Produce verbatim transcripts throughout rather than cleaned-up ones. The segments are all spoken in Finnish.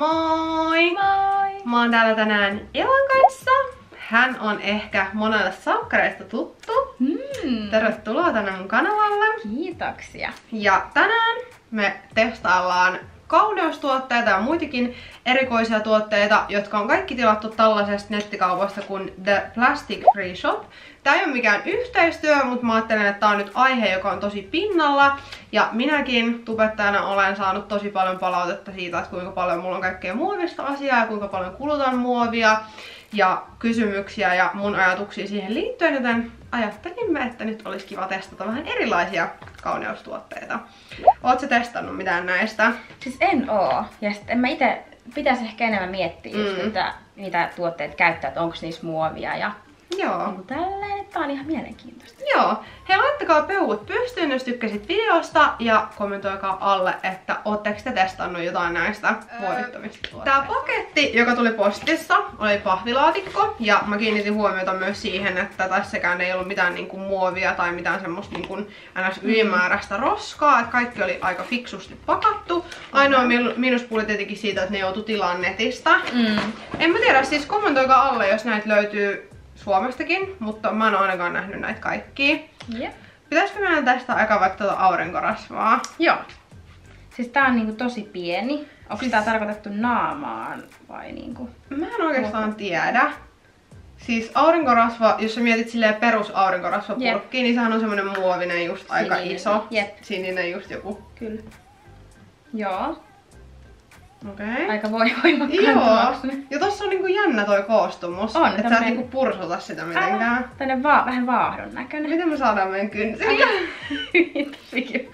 Moi! Moi! Mä oon täällä tänään Elan kanssa. Hän on ehkä monelle salkkareista tuttu. Mm. Tervetuloa tänne mun kanavalle. Kiitoksia. Ja tänään me testaillaan kauneustuotteita ja muitakin erikoisia tuotteita, jotka on kaikki tilattu tällaisesta nettikaupasta kuin The Plastic Free Shop. Tää ei ole mikään yhteistyö, mutta mä ajattelen, että tää on nyt aihe, joka on tosi pinnalla. Ja minäkin tubettajana olen saanut tosi paljon palautetta siitä, että kuinka paljon mulla on kaikkea muovista asiaa ja kuinka paljon kulutan muovia. Ja kysymyksiä ja mun ajatuksia siihen liittyen, joten ajattelimme, että nyt olisi kiva testata vähän erilaisia kauneustuotteita. Ootko testannut mitään näistä? Siis en oo. Ja sit en mä ite, pitäisi ehkä enemmän miettiä just, Mm. että mitä tuotteet käyttää, että onko niissä muovia ja Joo. niin tälleen, että on ihan mielenkiintoista. Joo. Hei, laittakaa peukut pystyyn, jos tykkäsit videosta ja kommentoikaa alle, että ootteko te testannut jotain näistä muovittomista tuotteista. Tää paketti, joka tuli postissa, oli pahvilaatikko ja mä kiinnitin huomiota myös siihen, että tässäkään ei ollut mitään niinku muovia tai mitään semmoista niinku ns. Ylimääräistä roskaa, että kaikki oli aika fiksusti pakattu. Ainoa miinuspuoli tietenkin siitä, että ne joutui tilaan netistä. Mm. En mä tiedä, siis kommentoikaa alle, jos näitä löytyy Suomestakin, mutta mä en ole ainakaan nähnyt näitä kaikkia. Yep. Pitäisikö meidän testaa eka vaikka tuota aurinkorasvaa? Joo. Siis tää on niinku tosi pieni. Onko Siis- tää tarkoitettu naamaan vai niinku? Mä en oikeastaan tiedä. Siis aurinkorasva, jos sä mietit silleen perus aurinkorasvapurkkiin, Jep. niin sehän on semmonen muovinen just aika Sininen. iso. Jep. Sininen just joku. Kyllä. Joo. Okei. Okay. Aika voi voimakkaan Joo. tuoksunen. Ja tossa on niinku jännä toi koostumus. On, et sä et tämmönen- niinku pursuta sitä mitenkään. Älä, tänne vaan vähän vaahdon näköinen. Miten me saadaan meidän kynsillä? Okei.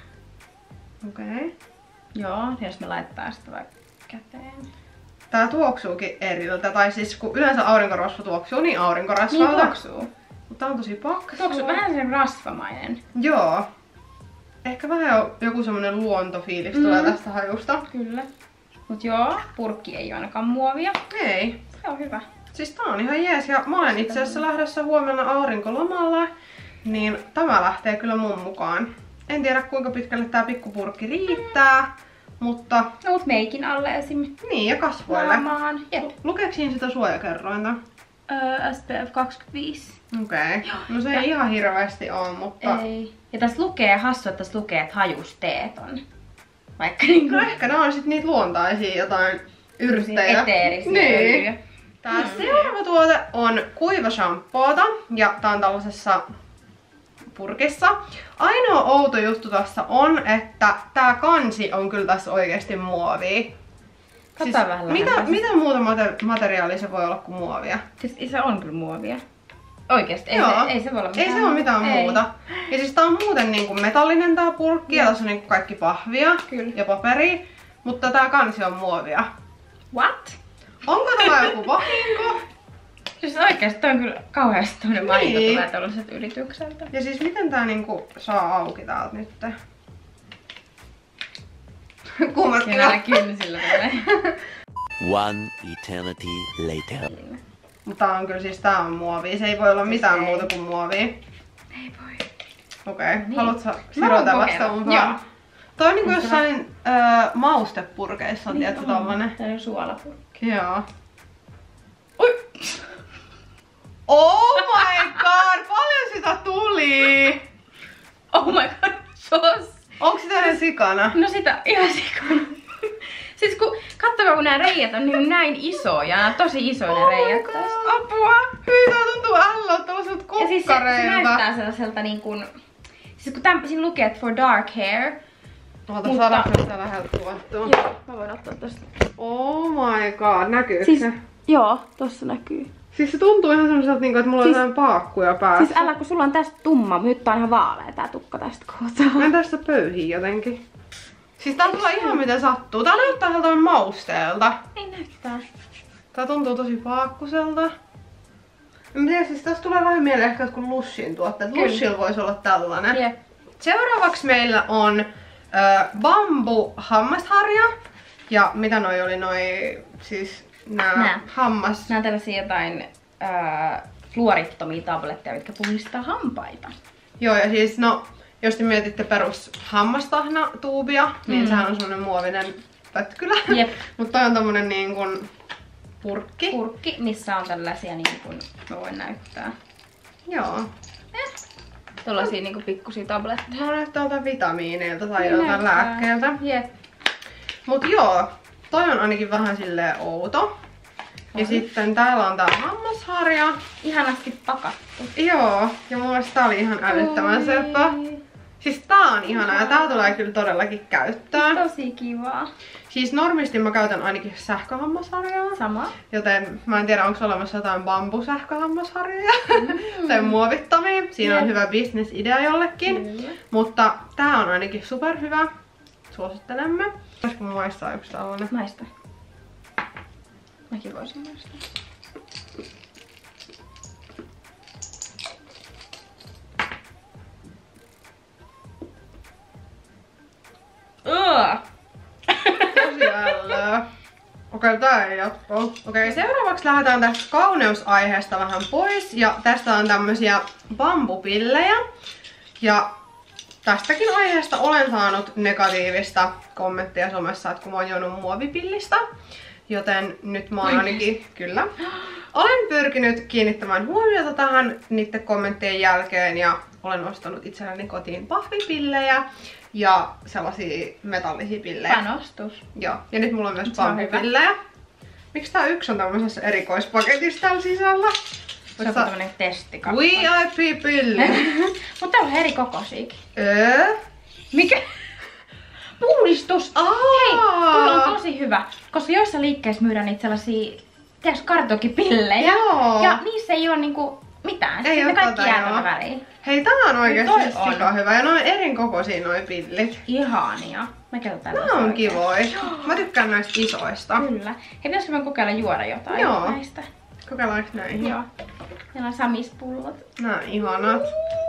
Okei. Joo, jos me laittaa sitä vaikka käteen. Tää tuoksuukin eriltä, tai siis kun yleensä aurinkorasva tuoksuu, niin Niin aurinkorasvalta. tuoksuu. Mutta tää on tosi paksu. Tuoksuu vähän sen rasvamainen. Joo. Ehkä vähän jo joku semmonen luontofiilis Mm. tulee tästä hajusta. Kyllä. Mut joo, purkki ei ole ainakaan muovia. Ei. Se on hyvä. Siis tää on ihan jees ja mä olen itse asiassa lähdössä huomenna aurinkolomalla. Niin tämä lähtee kyllä mun mukaan. En tiedä kuinka pitkälle tää pikkupurkki riittää, mutta No mut meikin alle esim. niin ja kasvoille. Naamaan. Jep. Lukeeko siinä sitä suojakerrointa? Öö, S P F kaksikymmentäviisi. Okei. Okay. No se ei Ja- ihan hirveästi oo, mutta Ei. Ja tässä lukee, hassu, että tässä lukee, että hajusteet on. Vaikka niinku... no ehkä nää on sit niitä luontaisia jotain yrttejä. Eteerisiä Niin. öljyjä. Tää seuraava tuote on kuivashampoota ja tää on tällaisessa purkissa. Ainoa outo juttu tässä on, että tää kansi on kyllä tässä oikeesti muovia. Katsotaan vähän mitä, lähemmäs. mitä muuta mater- materiaalia se voi olla kuin muovia? Siis se on kyllä muovia. Oikeesti, ei, Joo. se, ei se voi olla mitään. Ei se ole mitään ei. muuta. Ja siis tää on muuten niinku metallinen tää purkki ja tässä on niinku kaikki pahvia Kyllä. ja paperia. Mutta tää kansi on muovia. What? Onko tämä joku vahinko? Siis oikeesti toi on kyllä kauheasti tämmönen vahinko Niin. tulee tällaiset yritykseltä. Ja siis miten tää niinku saa auki täältä nyt? Kummatkin Siinä on. näillä kynsillä tulee. One eternity later. Mutta tää on kyllä siis tää on muovia. Se ei voi olla mitään ei. muuta kuin muovia. Ei voi. Okei. Okay. Niin. Haluatko Mä sirotella haluan sitä mun kokeilla. päälle? Toi on niinku Onko jossain ö, maustepurkeissa on, Niin tiedätkö, on. tollanen. Tää on suolapurkki. Joo. Oi! Oh my god! Paljon sitä tuli! Oh my god, sos! Onko sitä edes sikana? No sitä ihan sikana. Siis kun, katsokaa kun nää reijät on niin näin isoja, nää on tosi isoja ne Oh my reijät god. tässä. Apua! Hyi, tää tuntuu ällöltä tällaiselta Ja siis se, se kukkareilta. näyttää sellaiselta niin kuin, siis kun täm, siinä lukee, että for dark hair. Ota, Mutta- saadaanko me sitä läheltä tuottua? Joo, mä voin ottaa tosta. Oh my god, näkyykö Siis, se? joo, tossa näkyy. Siis se tuntuu ihan semmoiselta, niinku, että mulla Siis- on jotain paakkuja päässä. Siis älä, kun sulla on tästä tumma, mutta nyt tää on ihan vaalea tää tukka tästä kohtaa. Mä en tästä pöyhiä jotenkin. Siis tää tulee ihan miten sattuu. Tää näyttää ihan mausteelta. Ei näyttää. Tää tuntuu tosi paakkuselta. En tiedä, siis tästä tulee vähän mieleen ehkä jotkut Lushin tuotteet. Kyllä. Lushilla voisi olla tällainen. Jep. Seuraavaksi meillä on ö, bambu hammasharja. Ja mitä noi oli noi, siis nää, Nää. hammas... Nää on tällaisia jotain ää, fluorittomia tabletteja, mitkä puhdistaa hampaita. Joo, ja siis no, jos te mietitte perus hammastahna-tuubia, niin Mm. sehän on semmonen muovinen pötkylä. Jep. Mutta toi on tommonen niin kuin purkki. Purkki, missä on tällaisia niin kuin mä voin näyttää. Joo. Eh. Tuollaisia niinku pikkusia tabletteja. Mä näyttää tuolta vitamiineilta tai Niin joltain näyttää. lääkkeeltä. Jep. Mut joo, toi on ainakin vähän silleen outo. Ja On. sitten täällä on tää hammasharja. Ihanasti pakattu. Joo, ja mun mielestä tää oli ihan älyttömän söpö. Siis tää on ihanaa ja tää tulee kyllä todellakin käyttöön. Tosi kivaa. Siis normisti mä käytän ainakin sähköhammasharjaa. Sama. Joten mä en tiedä onko olemassa jotain bambusähköhammasharjoja mm. tai muovittomia. Siinä Jep. on hyvä bisnesidea jollekin. Kyllä. Mutta tää on ainakin superhyvä. Suosittelemme. Voisiko mun maistaa yksi tällainen? Maista. Mäkin voisin maistaa. Ugh. Tosi ällöä. Okei, tää ei jatko. Okei, seuraavaksi lähdetään tästä kauneusaiheesta vähän pois. Ja tästä on tämmösiä bambupillejä. Ja tästäkin aiheesta olen saanut negatiivista kommenttia somessa, että kun mä oon juonut muovipillistä. Joten nyt mä oon ainakin, kyllä, olen pyrkinyt kiinnittämään huomiota tähän niiden kommenttien jälkeen ja olen ostanut itselleni kotiin pahvipillejä ja sellaisia metallisia pillejä. Panostus. Joo, ja nyt mulla on myös Se on bambupillejä. Miksi tää yksi on tämmöisessä erikoispaketissa täällä sisällä? Se on tämmönen testikappale. V I P-pilli. Mutta täällä on eri kokoisiakin. Öö? Mikä? Puhdistus! Aa! Hei, tuolla on tosi hyvä. Koska joissa liikkeissä myydään niitä sellaisia, tiedätkö, kartonkipillejä. Joo. Ja niissä ei oo niinku mitään. Ei Sitten oo ne kaikki tota, jää joo. tällä väliin. Hei, tää on oikeesti toi on. sika hyvä. Ja noin eri kokoisia noi pillit. Ihania. Mä käytän Nää tällaisia on oikein. kivoja. Mä tykkään näistä isoista. Kyllä. Hei, pitäisikö me kokeilla juoda jotain Joo. näistä? Kokeillaanko näihin? Joo. Meillä on samispullot. Nää on ihanat.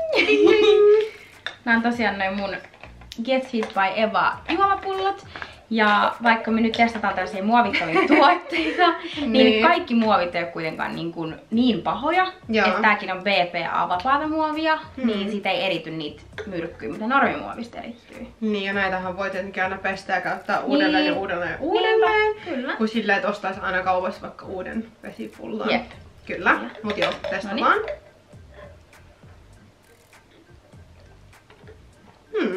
Nämä on tosiaan noin mun Get Fit by Eva juomapullot. Ja vaikka me nyt testataan tällaisia muovittomia tuotteita, niin, Niin. kaikki muovit ei ole kuitenkaan niin, kuin niin pahoja. Joo. Että tääkin on B P A-vapaata muovia, Hmm. niin siitä ei erity niitä myrkkyjä, mitä normimuovista erittyy. Niin, ja näitähän voi tietenkin aina pestä ja käyttää uudelleen Niin. ja uudelleen ja uudelleen. Niinpä, kyllä. Kun silleen, että ostaisi aina kaupassa vaikka uuden vesipullon. Jep. Kyllä, Kyllä. mut joo, testataan. Noniin. Hmm.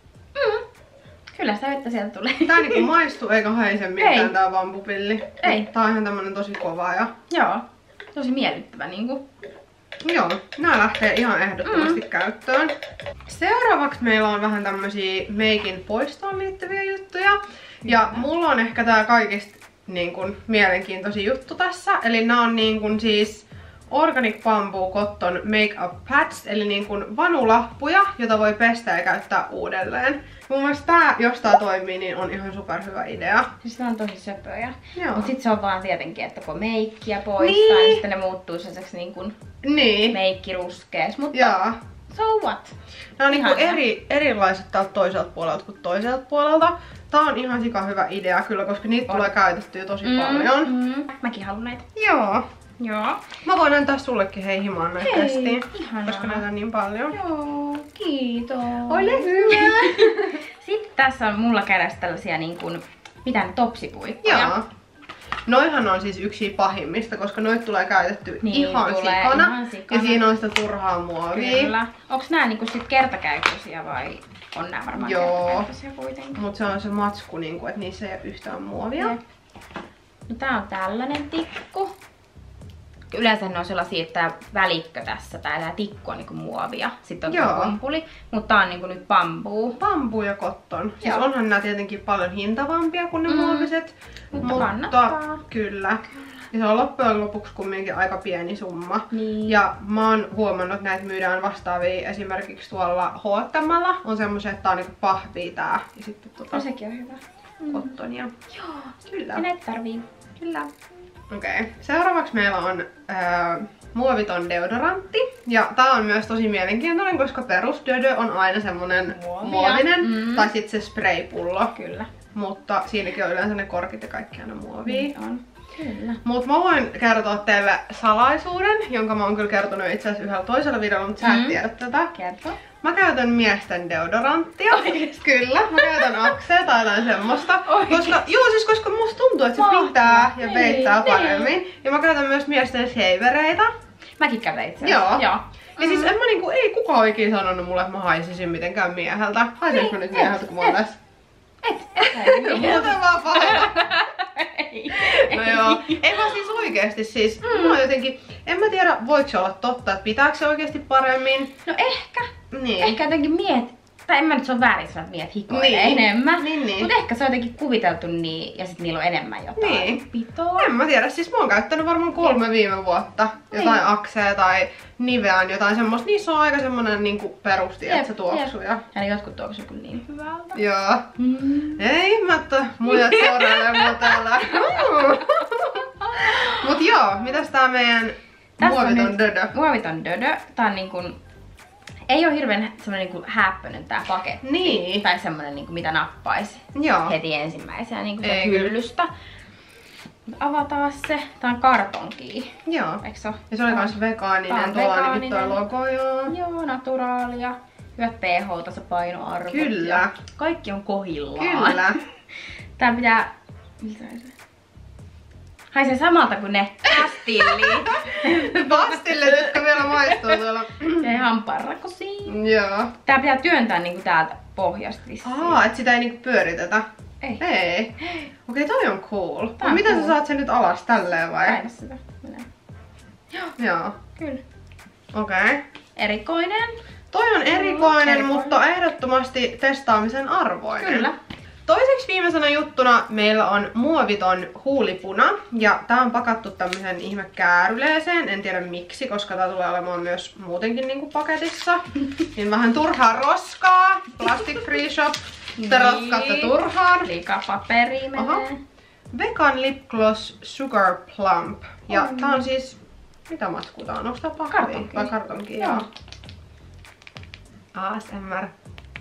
Mm. Kyllä sitä vettä sieltä tulee. Tää niinku maistuu eikä haise mitään Ei. tää bambupilli. Ei. Tää on ihan tämmönen tosi kova ja... Joo. Tosi miellyttävä niinku. Joo, nää lähtee ihan ehdottomasti Mm. käyttöön. Seuraavaksi meillä on vähän tämmösiä meikin poistoon liittyviä juttuja. Ja mulla on ehkä tää kaikista niin kun, mielenkiintoisin juttu tässä. Eli nää on niin kun, siis Organic Bamboo Cotton Makeup Pads, eli niin kun vanulappuja, jota voi pestä ja käyttää uudelleen. Mun mielestä tää, jos tää toimii, niin on ihan superhyvä idea. Siis tää on tosi söpöjä. Joo. Mut sit se on vaan tietenkin, että kun meikkiä poistaa, Niin. niin sitten ne muuttuu sellaiseksi niin kuin Niin. meikkiruskees. Mutta Joo. so what? Nää on niinku Ihania. eri, erilaiset täältä toiselta puolelta kuin toiselta puolelta. Tää on ihan sika hyvä idea kyllä, koska niitä On. tulee käytettyä tosi paljon. Mm. Mäkin haluan näitä. Joo. Joo. Mä voin antaa sullekin hei himaan näitä Hei, testiin, ihanaa. koska näitä on niin paljon. Joo, kiitos. Ole hyvä! Sitten tässä on mulla kädessä tällaisia niin kuin, mitä ne, topsipuikkoja. Joo. Noihan on siis yksi pahimmista, koska noit tulee käytetty Niin, ihan, tulee sikana, ihan sikana. ja siinä on sitä turhaa muovia. Kyllä. Onks nää niinku sit kertakäyttöisiä vai on nää varmaan Joo. kertakäyttöisiä kuitenkin? Mut se on se matsku, niinku, että niissä ei ole yhtään muovia. Jep. No tää on tällainen tikku. Yleensä ne on sellaisia, että tää välikkö tässä, tää, tää tikku on niinku muovia. Sitten on Joo. tuo pumpuli, mutta tää on niinku nyt bambuu. Bambuu ja cotton. Siis Joo. onhan nämä tietenkin paljon hintavampia kuin ne Mm. muoviset. Mutta kannattaa. Kyllä. Ja se on loppujen lopuksi kumminkin aika pieni summa. Niin. Ja mä oon huomannut, että näitä myydään vastaavia esimerkiksi tuolla H and M:llä. On semmoisia, että tää on niinku pahvia tää. Ja sitten tota No sekin on hyvä. cottonia. Joo. Kyllä. Ja näitä tarvii. Kyllä. Okei. Okay. Seuraavaksi meillä on ää, muoviton deodorantti. Ja tää on myös tosi mielenkiintoinen, koska perusdeodö on aina semmonen Muovia. muovinen. Mm. Tai sitten se spraypullo. Kyllä. mutta siinäkin on yleensä ne korkit ja kaikki aina muovia. Niin on. Kyllä. Mut mä voin kertoa teille salaisuuden, jonka mä oon kyllä kertonut itse asiassa yhdellä toisella videolla, mutta sä et Mm. tiedä tätä. Kerto. Mä käytän miesten deodoranttia. Kyllä, mä käytän Axea tai jotain semmoista. Oikeesti? Koska, joo, siis koska musta tuntuu, että se Mahtavaa. pitää ja Niin, peittää niin. paremmin. Ja mä käytän myös miesten shavereita. Mäkin käytän itse asiassa. Joo. Joo. Ja siis en mä niinku, ei kukaan ikinä sanonut mulle, että mä haisisin mitenkään mieheltä. Haisinko mä nyt Niin, mieheltä, et, kun mä oon et. tässä? Et, et, Muuten vaan paha. ei. No joo, ei vaan siis oikeesti siis, mm. mä oon jotenkin, en mä tiedä voiko se olla totta, että pitääkö se oikeesti paremmin. No ehkä. Niin. Ehkä jotenkin miet, tai en mä nyt se on väärin sanoa, että miehet hikoilee Niin. enemmän. Niin, niin. Mut ehkä se on jotenkin kuviteltu niin, ja sit niillä on enemmän jotain Niin. pitoa. En mä tiedä, siis mä oon käyttänyt varmaan kolme viime vuotta jotain Niin. Axea tai Nivean jotain semmoista. Niissä on aika semmonen niinku perusti, että Jep, se tuoksuu. Ja... Ja ne jotkut tuoksuu kyllä niin hyvältä. Joo. Mm. Ei mä että muijat seurailee mua täällä. Mut joo, mitäs tää meidän Tässä on muoviton nyt dödö? Muoviton dödö. Tää on niinku... Ei oo hirveen semmonen niinku häppönen tää paketti. Niin. Tai semmonen niinku mitä nappaisi Joo. heti ensimmäisenä niinku Ei se kyllä. hyllystä. Avataan se. Tää on kartonki. Joo. Eiks se oo? Ja se oli kans vegaaninen, Tää on tuolla on ainakin toi vegaaninen. logo, joo. Joo, naturaalia. Hyvät pH-tasapainoarvot. Kyllä. Ja kaikki on kohillaan. Kyllä. Tää pitää... Miltä se? Haisee samalta kuin ne pastillit. Pastille, jotka vielä maistuu tuolla. Ja hampaanrakosiin. Joo. Tää pitää työntää niinku täältä pohjasta vissiin. Aa, et sitä ei niinku pyöritetä. Ei. Ei. Okei, toi on cool. Tää Mut on miten cool. sä saat sen nyt alas tälleen vai? Paina sitä. Menee. Joo. Kyllä. Okei. Okay. Erikoinen. Toi on erikoinen, erikoinen. mutta ehdottomasti testaamisen arvoinen. Kyllä. Toiseksi viimeisenä juttuna meillä on muoviton huulipuna. Ja tää on pakattu tämmösen ihme kääryleeseen. En tiedä miksi, koska tää tulee olemaan myös muutenkin niinku paketissa. Niin vähän turhaa roskaa. Plastic Free Shop. Te Niin. roskaatte turhaan. Liikapaperi Aha. menee. Vegan Lip Gloss Sugar Plump. Ja On. tää on siis... Mitä matskua tää on? Onko tää pahvi? Kartonki. Vai kartonki? Joo. Joo. A S M R.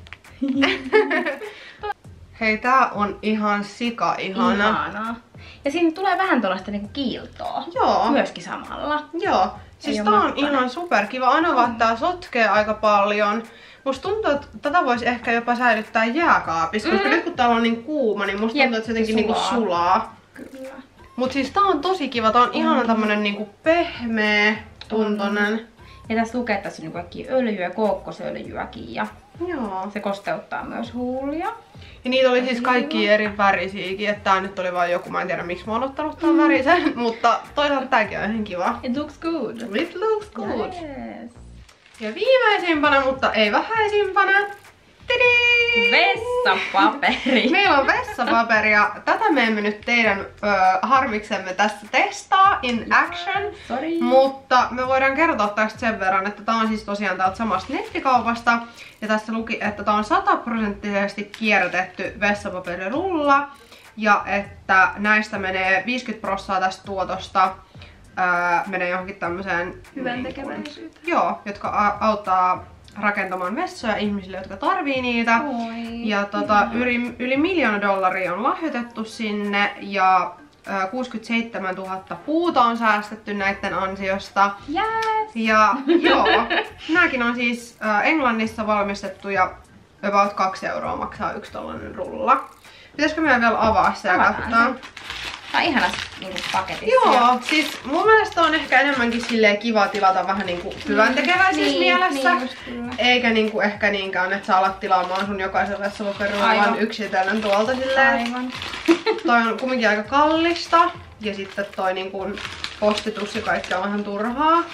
Hei, tää on ihan sika ihana. Ihanaa. Ja siinä tulee vähän tuollaista niinku kiiltoa. Joo. Myöskin samalla. Joo. Siis Ei tää oo on mahtava. ihan superkiva. Aina vaan tää sotkee aika paljon. Musta tuntuu, että tätä voisi ehkä jopa säilyttää jääkaapissa, koska Mm. nyt kun täällä on niin kuuma, niin musta Jep, tuntuu, että se jotenkin se niinku sulaa. sulaa. Kyllä. Mut siis tää on tosi kiva. Tää on ihana tämmönen niinku pehmeä tuntonen. Ja tässä lukee, että tässä on niinku kaikki öljyä, kookosöljyäkin ja Joo. se kosteuttaa myös huulia. Ja niitä oli siis kaikki eri värisiäkin, että tää nyt oli vaan joku, mä en tiedä miksi mä oon ottanut tän värisen, mutta toisaalta tääkin on ihan kiva. It looks good. It looks good. Yes. Ja viimeisimpänä, mutta ei vähäisimpänä, tidi! Vessapaperi. Meillä on vessapaperia. Tätä me emme nyt teidän ö, harmiksemme tässä testaa in action. Sorry. Mutta me voidaan kertoa tästä sen verran, että tää on siis tosiaan täältä samasta nettikaupasta. Ja tässä luki, että tää on sataprosenttisesti kierrätetty vessapaperirulla. Ja että näistä menee viisikymmentä prosenttia tästä tuotosta ää, menee johonkin tämmöiseen... Hyväntekeväisyyteen. Joo, jotka a- auttaa rakentamaan vessoja ihmisille, jotka tarvii niitä. Oi, Ja tota, yli, yli miljoona dollaria on lahjoitettu sinne ja ää, kuusikymmentäseitsemäntuhatta puuta on säästetty näiden ansiosta. Yes. Ja joo, nääkin on siis ää, Englannissa valmistettu ja about kaksi euroa maksaa yksi tollanen rulla. Pitäisikö meidän vielä avaa se ja Avataan katsoa? Tää on ihana niinku paketissa. Joo, siis mun mielestä on ehkä enemmänkin silleen kiva tilata vähän niinku hyvän tekeväisessä Niin, mielessä. niin just kyllä. Eikä niinku ehkä niinkään, että sä alat tilaamaan sun jokaisen vessapaperin Aivan. vaan yksitellen tuolta silleen. Aivan. Toi on kumminkin aika kallista. Ja sitten toi niinku postitus ja kaikki on vähän turhaa.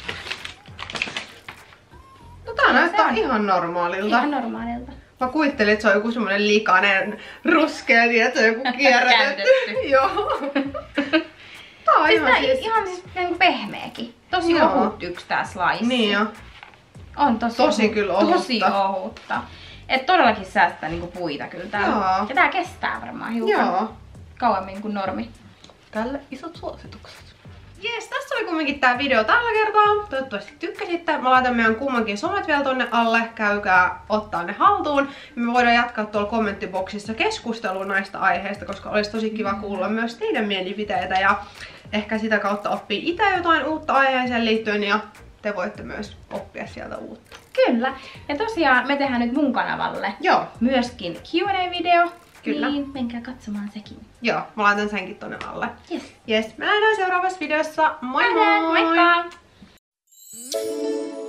No tää näyttää on. ihan normaalilta. Ihan normaalilta. Mä kuvittelin, että se on joku semmonen likainen ruskea, että joku kierrätetty. Käytetty. Joo. Tää on Siis ihan tää siis... ihan siis niinku pehmeäkin. Tosi Joo. ohut yksi tää slice. Niin jo. On tosi, Tosi ohut. kyllä ohutta. Tosi ohutta. Et todellakin säästää niinku puita kyllä täällä. Joo. Ja tää kestää varmaan hiukan Joo. kauemmin kuin normi. Tälle isot suositukset. Jes, tässä oli kumminkin tää video tällä kertaa. Toivottavasti tykkäsitte. Mä laitan meidän kummankin somet vielä tonne alle. Käykää ottaa ne haltuun. Me voidaan jatkaa tuolla kommenttiboksissa keskustelua näistä aiheista, koska olisi tosi kiva kuulla myös teidän mielipiteitä ja ehkä sitä kautta oppii itse jotain uutta aiheeseen liittyen ja te voitte myös oppia sieltä uutta. Kyllä. Ja tosiaan me tehdään nyt mun kanavalle Joo. myöskin Q and A-video. Kyllä. Niin menkää katsomaan sekin. Joo, mä laitan senkin tonne alle. Yes. Jes, me nähdään seuraavassa videossa. Moi Nähdään, moi! moikka!